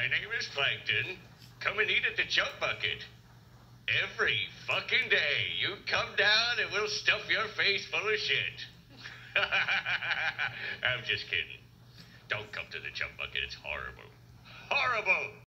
My name is Plankton. Come and eat at the Chum Bucket. Every fucking day, you come down and we'll stuff your face full of shit. I'm just kidding. Don't come to the Chum Bucket. It's horrible. Horrible!